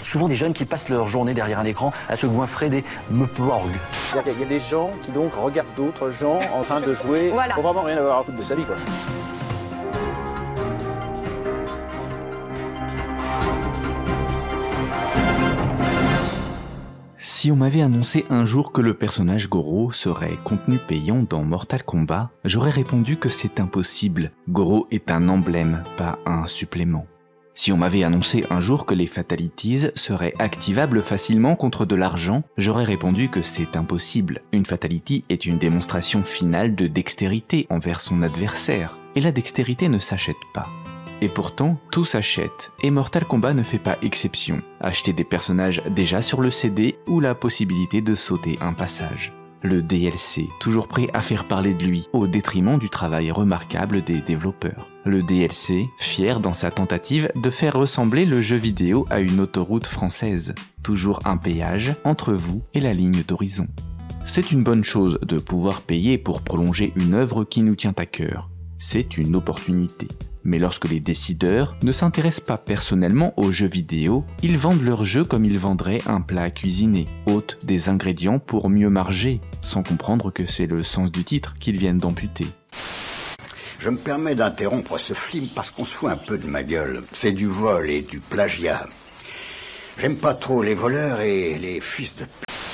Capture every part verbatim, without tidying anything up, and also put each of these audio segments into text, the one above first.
souvent des jeunes qui passent leur journée derrière un écran à se goinfrer des meuporgs. Il y a des gens qui donc regardent d'autres gens en train de jouer Voilà. pour vraiment rien avoir à foutre de sa vie, quoi. Si on m'avait annoncé un jour que le personnage Goro serait contenu payant dans Mortal Kombat, j'aurais répondu que c'est impossible. Goro est un emblème, pas un supplément. Si on m'avait annoncé un jour que les Fatalities seraient activables facilement contre de l'argent, j'aurais répondu que c'est impossible. Une Fatality est une démonstration finale de dextérité envers son adversaire, et la dextérité ne s'achète pas. Et pourtant, tout s'achète, et Mortal Kombat ne fait pas exception. Acheter des personnages déjà sur le C D ou la possibilité de sauter un passage. Le D L C, toujours prêt à faire parler de lui, au détriment du travail remarquable des développeurs. Le D L C, fier dans sa tentative de faire ressembler le jeu vidéo à une autoroute française. Toujours un péage entre vous et la ligne d'horizon. C'est une bonne chose de pouvoir payer pour prolonger une œuvre qui nous tient à cœur. C'est une opportunité. Mais lorsque les décideurs ne s'intéressent pas personnellement aux jeux vidéo, ils vendent leur jeu comme ils vendraient un plat à cuisiner, ôtent des ingrédients pour mieux marger, sans comprendre que c'est le sens du titre qu'ils viennent d'amputer. Je me permets d'interrompre ce film parce qu'on se fout un peu de ma gueule. C'est du vol et du plagiat. J'aime pas trop les voleurs et les fils de p***.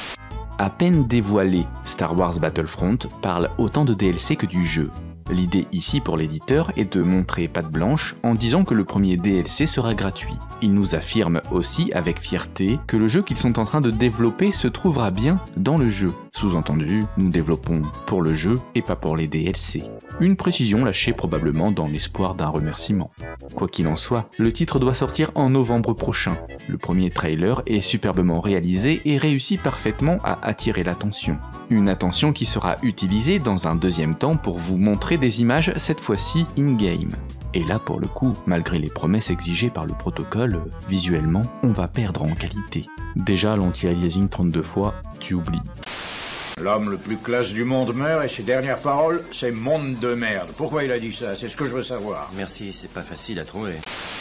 À peine dévoilé, Star Wars Battlefront parle autant de D L C que du jeu. L'idée ici pour l'éditeur est de montrer patte blanche en disant que le premier D L C sera gratuit. Il nous affirme aussi avec fierté que le jeu qu'ils sont en train de développer se trouvera bien dans le jeu. Sous-entendu, nous développons pour le jeu et pas pour les D L C. Une précision lâchée probablement dans l'espoir d'un remerciement. Quoi qu'il en soit, le titre doit sortir en novembre prochain. Le premier trailer est superbement réalisé et réussit parfaitement à attirer l'attention. Une attention qui sera utilisée dans un deuxième temps pour vous montrer des images cette fois-ci in-game. Et là pour le coup, malgré les promesses exigées par le protocole, visuellement, on va perdre en qualité. Déjà l'anti-aliasing trente-deux fois, tu oublies. L'homme le plus classe du monde meurt et ses dernières paroles, c'est « monde de merde ». Pourquoi il a dit ça? C'est ce que je veux savoir. Merci, c'est pas facile à trouver.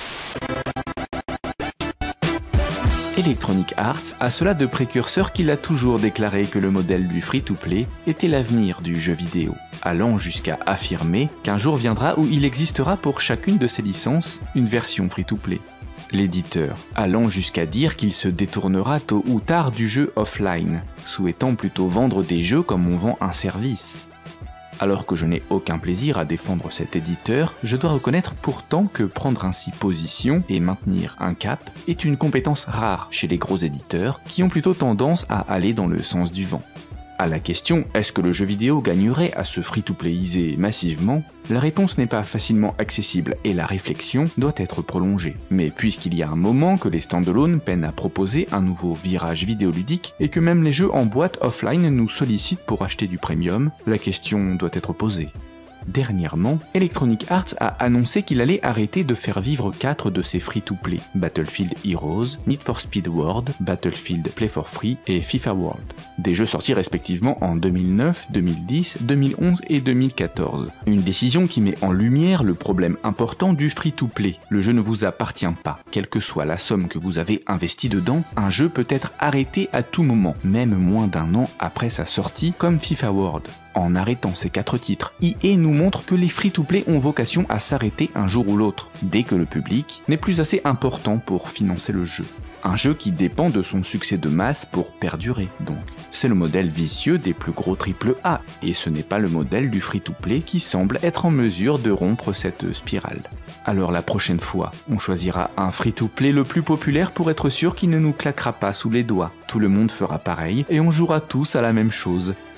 Electronic Arts a cela de précurseur qu'il a toujours déclaré que le modèle du free-to-play était l'avenir du jeu vidéo, allant jusqu'à affirmer qu'un jour viendra où il existera pour chacune de ses licences une version free-to-play. L'éditeur allant jusqu'à dire qu'il se détournera tôt ou tard du jeu offline, souhaitant plutôt vendre des jeux comme on vend un service. Alors que je n'ai aucun plaisir à défendre cet éditeur, je dois reconnaître pourtant que prendre ainsi position et maintenir un cap est une compétence rare chez les gros éditeurs qui ont plutôt tendance à aller dans le sens du vent. À la question « est-ce que le jeu vidéo gagnerait à se free-to-playiser massivement ?», la réponse n'est pas facilement accessible et la réflexion doit être prolongée. Mais puisqu'il y a un moment que les standalone peinent à proposer un nouveau virage vidéoludique et que même les jeux en boîte offline nous sollicitent pour acheter du premium, la question doit être posée. Dernièrement, Electronic Arts a annoncé qu'il allait arrêter de faire vivre quatre de ses free-to-play, Battlefield Heroes, Need for Speed World, Battlefield Play for Free et FIFA World. Des jeux sortis respectivement en deux mille neuf, deux mille dix, deux mille onze et deux mille quatorze. Une décision qui met en lumière le problème important du free-to-play. Le jeu ne vous appartient pas. Quelle que soit la somme que vous avez investie dedans, un jeu peut être arrêté à tout moment, même moins d'un an après sa sortie, comme FIFA World. En arrêtant ces quatre titres, E A nous montre que les free-to-play ont vocation à s'arrêter un jour ou l'autre, dès que le public n'est plus assez important pour financer le jeu. Un jeu qui dépend de son succès de masse pour perdurer, donc. C'est le modèle vicieux des plus gros triple A, et ce n'est pas le modèle du free-to-play qui semble être en mesure de rompre cette spirale. Alors la prochaine fois, on choisira un free-to-play le plus populaire pour être sûr qu'il ne nous claquera pas sous les doigts. Tout le monde fera pareil, et on jouera tous à la même chose.